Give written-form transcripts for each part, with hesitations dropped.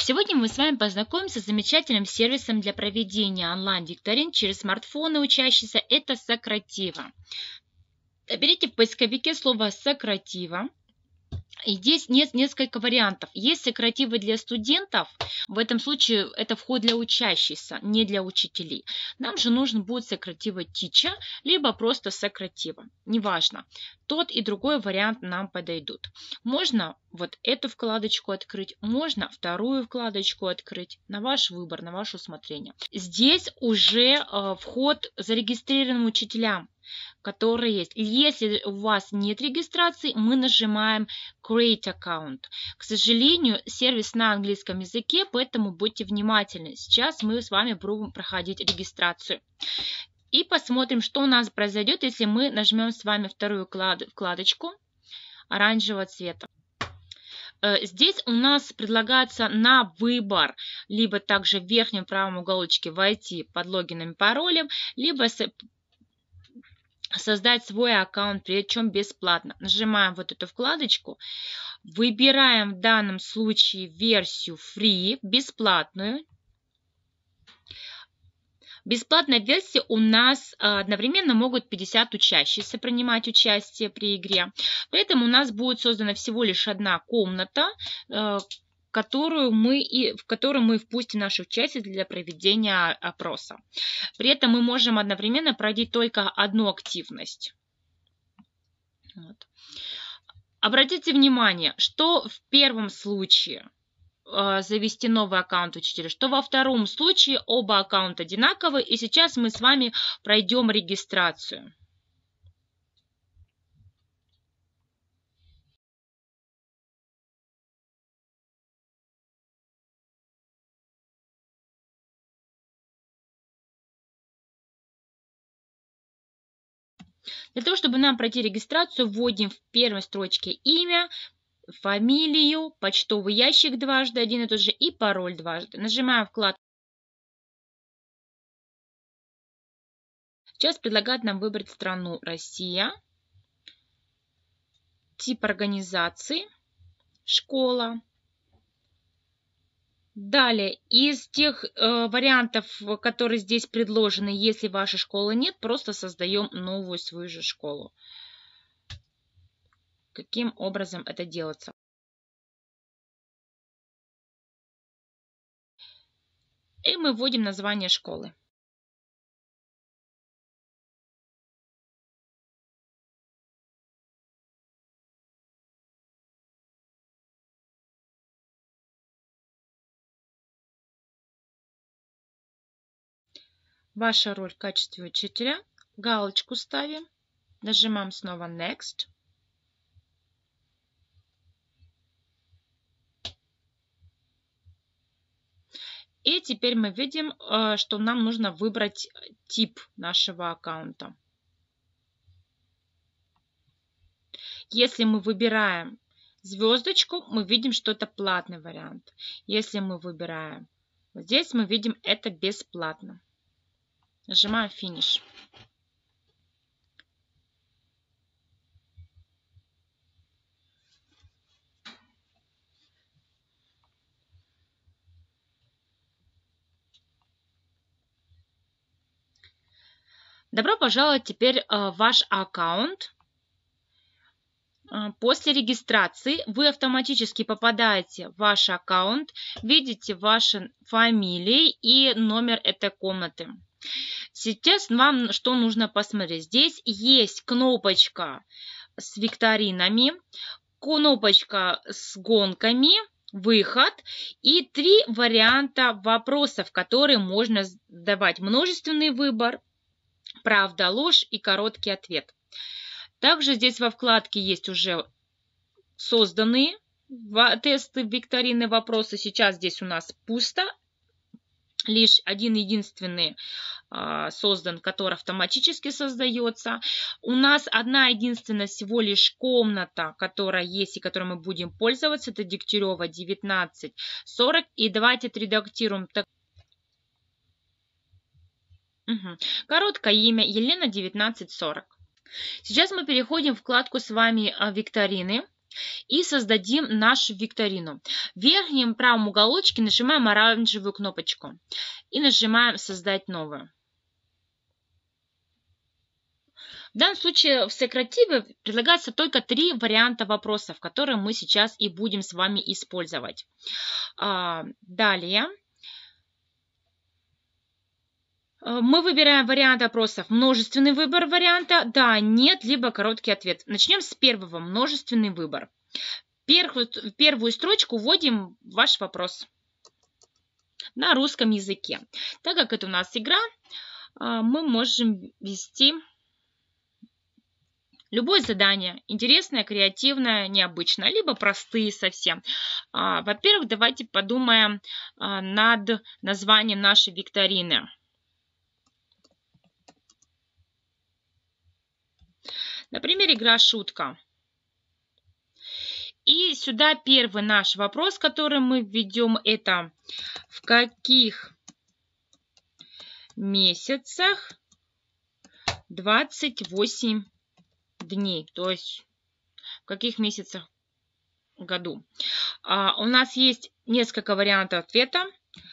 Сегодня мы с вами познакомимся с замечательным сервисом для проведения онлайн-викторин через смартфоны учащихся. Это Сократива. Наберите в поисковике слово «Сократива». И здесь есть несколько вариантов. Есть Сокративы для студентов. В этом случае это вход для учащихся, не для учителей. Нам же нужен будет Сократива Teacher, либо просто Сократива. Неважно. Тот и другой вариант нам подойдут. Можно вот эту вкладочку открыть, можно вторую вкладочку открыть. На ваш выбор, на ваше усмотрение. Здесь уже вход зарегистрированным учителям, которые есть. Если у вас нет регистрации, мы нажимаем Create Account. К сожалению, сервис на английском языке, поэтому будьте внимательны. Сейчас мы с вами будем проходить регистрацию. И посмотрим, что у нас произойдет, если мы нажмем с вами вторую вкладочку оранжевого цвета. Здесь у нас предлагается на выбор либо также в верхнем правом уголочке войти под логином и паролем, либо создать свой аккаунт, причем бесплатно. Нажимаем вот эту вкладочку, выбираем в данном случае версию Free, бесплатную. Бесплатная версия у нас одновременно могут 50 учащихся принимать участие при игре. При этом у нас будет создана всего лишь одна комната, в которую мы впустим наших участников для проведения опроса. При этом мы можем одновременно пройти только одну активность. Вот. Обратите внимание, что в первом случае завести новый аккаунт учителя, что во втором случае оба аккаунта одинаковые. И сейчас мы с вами пройдем регистрацию. Для того, чтобы нам пройти регистрацию, вводим в первой строчке имя, фамилию, почтовый ящик дважды, один и тот же, и пароль дважды. Нажимаем вкладку. Сейчас предлагает нам выбрать страну Россия, тип организации, школа. Далее, из тех вариантов, которые здесь предложены, если вашей школы нет, просто создаем новую свою же школу. Каким образом это делается? И мы вводим название школы. Ваша роль в качестве учителя. Галочку ставим. Нажимаем снова Next. И теперь мы видим, что нам нужно выбрать тип нашего аккаунта. Если мы выбираем звездочку, мы видим, что это платный вариант. Если мы выбираем вот здесь, мы видим, это бесплатно. Нажимаем Finish. Добро пожаловать теперь в ваш аккаунт. После регистрации вы автоматически попадаете в ваш аккаунт, видите ваши фамилии и номер этой комнаты. Сейчас вам что нужно посмотреть? Здесь есть кнопочка с викторинами, кнопочка с гонками, выход и 3 варианта вопросов, которые можно давать. Множественный выбор, правда, ложь и короткий ответ. Также здесь во вкладке есть уже созданные тесты, викторины, вопросы. Сейчас здесь у нас пусто. Лишь один единственный создан, который автоматически создается. У нас одна единственная всего лишь комната, которая есть и которой мы будем пользоваться. Это Дегтярева 1940. И давайте отредактируем. Короткое имя Елена 1940. Сейчас мы переходим в вкладку с вами викторины. и создадим нашу викторину. В верхнем правом уголочке нажимаем оранжевую кнопочку и нажимаем «Создать новую». В данном случае в сокративе предлагается только 3 варианта вопросов, которые мы сейчас и будем с вами использовать. Далее мы выбираем вариант опросов. Множественный выбор варианта «да», «нет», либо короткий ответ. Начнем с первого. Множественный выбор. В первую строчку вводим ваш вопрос на русском языке. Так как это у нас игра, мы можем ввести любое задание. Интересное, креативное, необычное, либо простые совсем. Во-первых, давайте подумаем над названием нашей викторины. Например, игра «Шутка». И сюда первый наш вопрос, который мы введем, это в каких месяцах 28 дней, то есть в каких месяцах в году. У нас есть несколько вариантов ответа.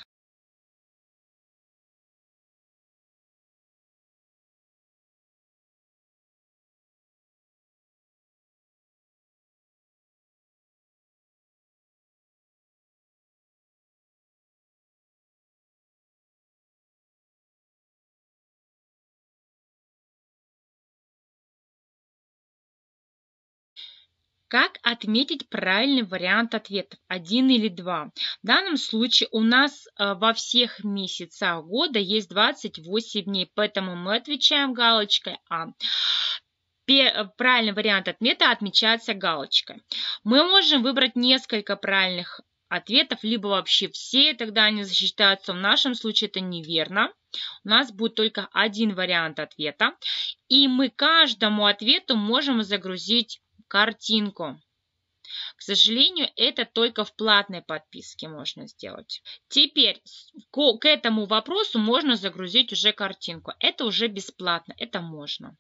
Как отметить правильный вариант ответа? 1 или 2. В данном случае у нас во всех месяцах года есть 28 дней, поэтому мы отвечаем галочкой А. Правильный вариант ответа отмечается галочкой. Мы можем выбрать несколько правильных ответов, либо вообще все, тогда они засчитаются. В нашем случае это неверно. У нас будет только один вариант ответа. И мы каждому ответу можем загрузить картинку. К сожалению, это только в платной подписке можно сделать. Теперь к этому вопросу можно загрузить уже картинку. Это уже бесплатно, это можно.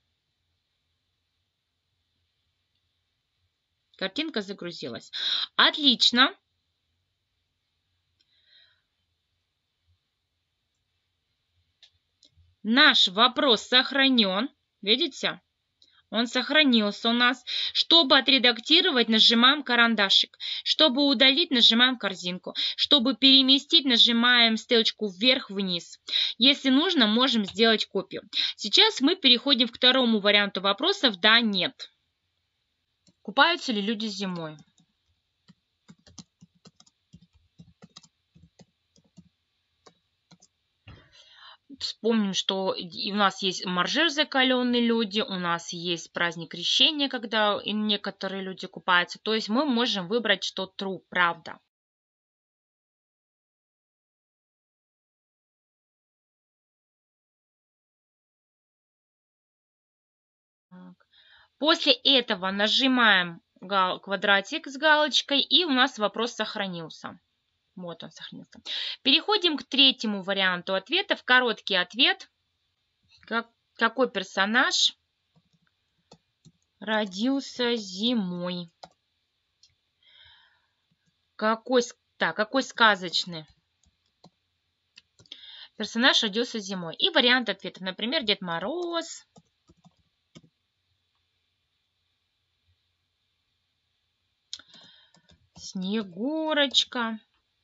Картинка загрузилась. Отлично. Наш вопрос сохранен. Видите? Он сохранился у нас. Чтобы отредактировать, нажимаем карандашик. Чтобы удалить, нажимаем корзинку. Чтобы переместить, нажимаем стрелочку вверх-вниз. Если нужно, можем сделать копию. Сейчас мы переходим к второму варианту вопросов «да», «нет». Купаются ли люди зимой? Вспомним, что у нас есть моржи закаленные люди, у нас есть праздник крещения, когда некоторые люди купаются. То есть мы можем выбрать, что true, правда. После этого нажимаем квадратик с галочкой, и у нас вопрос сохранился. Вот он сохранился. Переходим к третьему варианту ответов. Короткий ответ. Какой персонаж родился зимой? Какой сказочный персонаж родился зимой? И вариант ответа. Например, Дед Мороз. Снегурочка.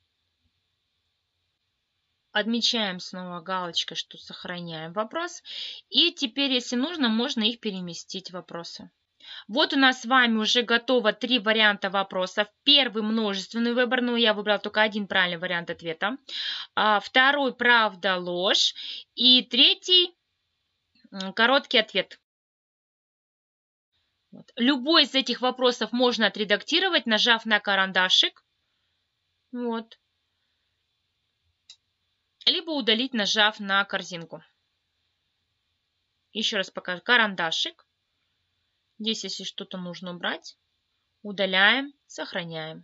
Отмечаем снова галочкой, что сохраняем вопрос. И теперь, если нужно, можно их переместить, вопросы. Вот у нас с вами уже готово 3 варианта вопросов. Первый множественный выбор, но я выбрала только один правильный вариант ответа. Второй правда, ложь. И третий короткий ответ. Вот. Любой из этих вопросов можно отредактировать, нажав на карандашик. Вот. Либо удалить, нажав на корзинку. Еще раз покажу. Карандашик. Здесь, если что-то нужно убрать, удаляем, сохраняем.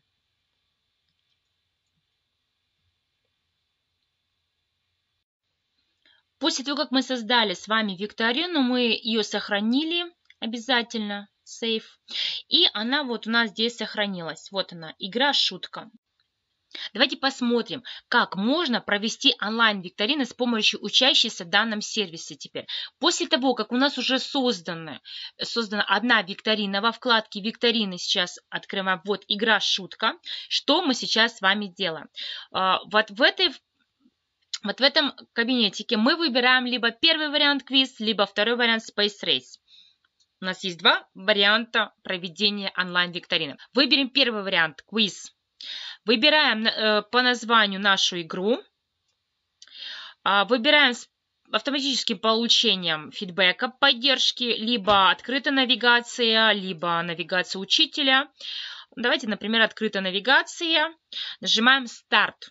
После того, как мы создали с вами викторину, мы ее сохранили, обязательно, save. И она вот у нас здесь сохранилась. Вот она, игра-шутка. Давайте посмотрим, как можно провести онлайн-викторины с помощью учащейся в данном сервисе теперь. После того, как у нас уже создана одна викторина, во вкладке «Викторины» сейчас открываем вот «Игра-шутка». Что мы сейчас с вами делаем? Вот в этом кабинетике мы выбираем либо первый вариант квиз, либо второй вариант Space Race. У нас есть два варианта проведения онлайн-викторины. Выберем первый вариант квиз. Выбираем по названию нашу игру. Выбираем с автоматическим получением фидбэка, поддержки, либо открытая навигация, либо навигация учителя. Давайте, например, открытая навигация. Нажимаем «Старт».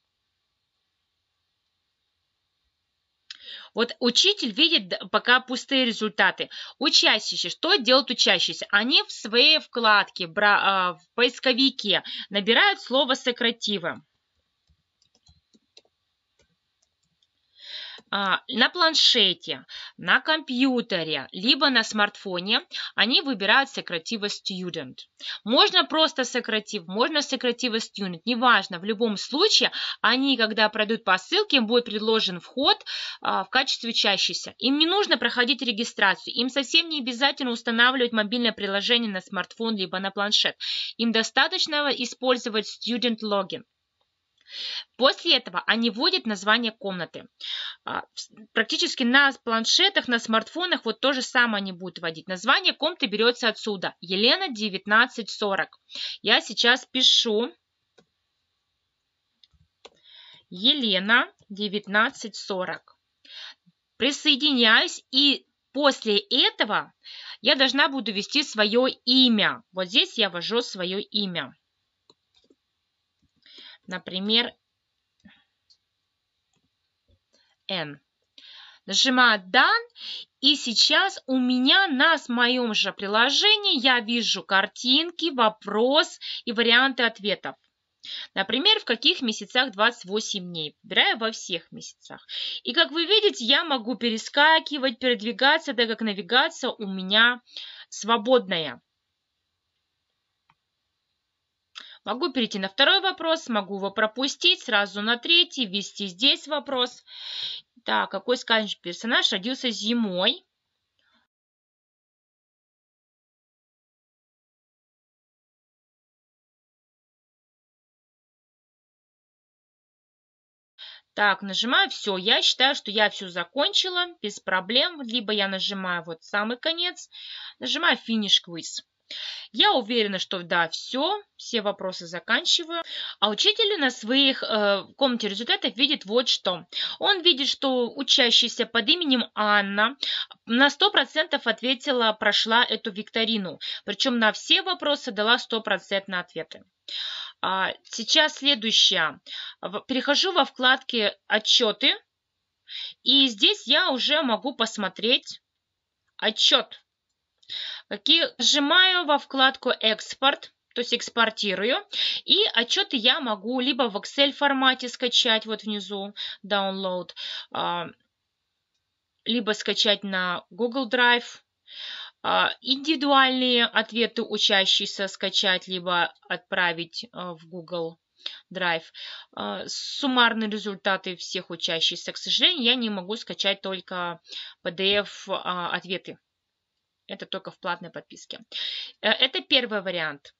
Вот учитель видит пока пустые результаты. Учащиеся, что делают учащиеся? Они в своей вкладке в поисковике набирают слово сокративы. На планшете, на компьютере, либо на смартфоне они выбирают сокративы student. Можно просто сократив, можно сокративы student, неважно. В любом случае, они, когда пройдут по ссылке, им будет предложен вход в качестве учащихся. Им не нужно проходить регистрацию, им совсем не обязательно устанавливать мобильное приложение на смартфон, либо на планшет. Им достаточно использовать student login. После этого они вводят название комнаты. Практически на планшетах, на смартфонах вот то же самое они будут вводить. Название комнаты берется отсюда. Елена 1940. Я сейчас пишу Елена 1940. Присоединяюсь, и после этого я должна буду ввести свое имя. Вот здесь я ввожу свое имя. Например, N. Нажимаю Done, и сейчас у меня на моем же приложении я вижу картинки, вопрос и варианты ответов. Например, в каких месяцах 28 дней. Выбираю во всех месяцах. И как вы видите, я могу перескакивать, передвигаться, так как навигация у меня свободная. Могу перейти на второй вопрос, могу его пропустить, сразу на третий, ввести здесь вопрос. Так, какой сказочный персонаж родился зимой? Так, нажимаю все. Я считаю, что я все закончила, без проблем. Либо я нажимаю вот самый конец, нажимаю Finish Quiz. Я уверена, что да, все вопросы заканчиваю. А учитель на своих комнате результатов видит вот что. Он видит, что учащаяся под именем Анна на 100% ответила, прошла эту викторину. Причем на все вопросы дала 100% ответы. Сейчас следующее. Перехожу во вкладке «Отчеты». И здесь я уже могу посмотреть отчет. Нажимаю во вкладку «Экспорт», то есть экспортирую. И отчеты я могу либо в Excel формате скачать, вот внизу, download, либо скачать на Google Drive. Индивидуальные ответы учащиеся скачать, либо отправить в Google Drive. Суммарные результаты всех учащихся. К сожалению, я не могу скачать только PDF-ответы. Это только в платной подписке. Это первый вариант.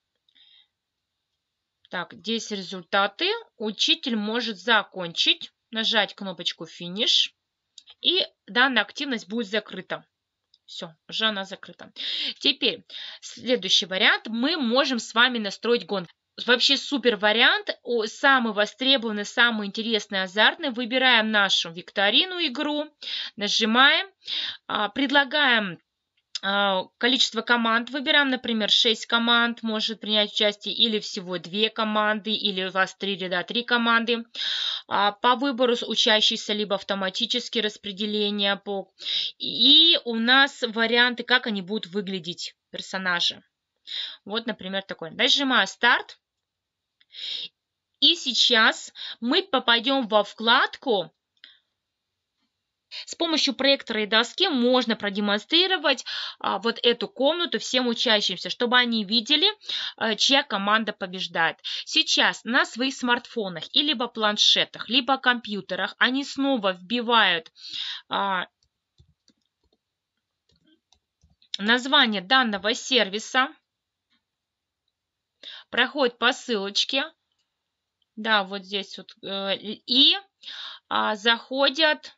Так, здесь результаты. Учитель может закончить, нажать кнопочку «Finish», и данная активность будет закрыта. Все, уже она закрыта. Теперь следующий вариант. Мы можем с вами настроить гонку. Вообще супер вариант. Самый востребованный, самый интересный, азартный. Выбираем нашу викторину, игру. Нажимаем. Предлагаем количество команд. Выбираем, например, 6 команд может принять участие, или всего 2 команды, или у вас 3 ряда, 3 команды. По выбору учащиеся, либо автоматические распределения. И у нас варианты, как они будут выглядеть, персонажи. Вот, например, такой. Нажимаю «Старт». И сейчас мы попадем во вкладку С помощью проектора и доски можно продемонстрировать вот эту комнату всем учащимся, чтобы они видели, чья команда побеждает. Сейчас на своих смартфонах и либо планшетах, либо компьютерах они снова вбивают название данного сервиса, проходят по ссылочке, да, вот здесь вот, и заходят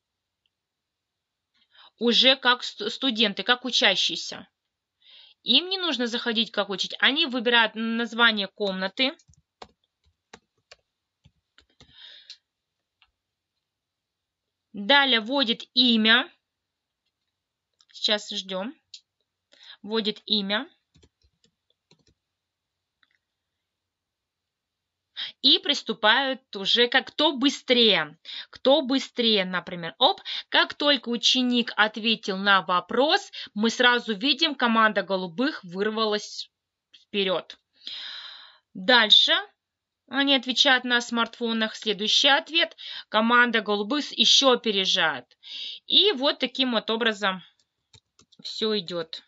уже как студенты, как учащиеся. Им не нужно заходить как учить. Они выбирают название комнаты. Далее вводит имя. Сейчас ждем. Вводит имя. И приступают уже кто быстрее, например. Как только ученик ответил на вопрос, мы сразу видим, команда голубых вырвалась вперед. Дальше они отвечают на смартфонах. Следующий ответ. Команда голубых еще опережает. И вот таким вот образом все идет.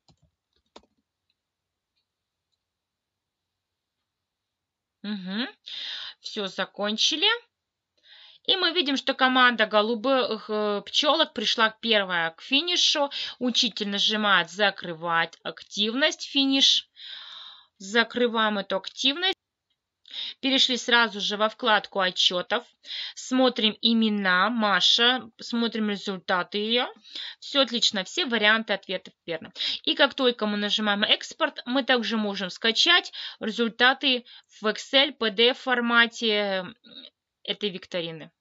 Все, закончили. И мы видим, что команда голубых пчелок пришла первая к финишу. Учитель нажимает «Закрывать активность», финиш. Закрываем эту активность. Перешли сразу же во вкладку отчетов. Смотрим имена Маша, смотрим результаты ее. Все отлично, все варианты ответов верно. И как только мы нажимаем «Экспорт», мы также можем скачать результаты в Excel, PDF формате этой викторины.